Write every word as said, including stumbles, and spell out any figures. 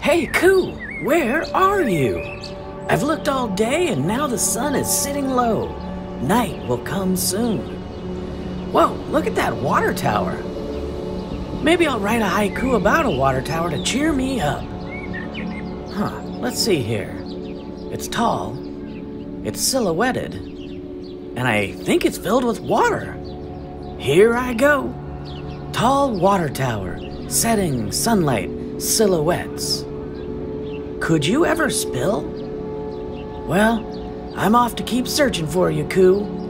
Hey, Koo, where are you? I've looked all day and now the sun is sitting low. Night will come soon. Whoa, look at that water tower. Maybe I'll write a haiku about a water tower to cheer me up. Huh, let's see here. It's tall, it's silhouetted, and I think it's filled with water. Here I go. Tall water tower, setting sunlight, silhouettes. Could you ever spill? Well, I'm off to keep searching for you, Koo.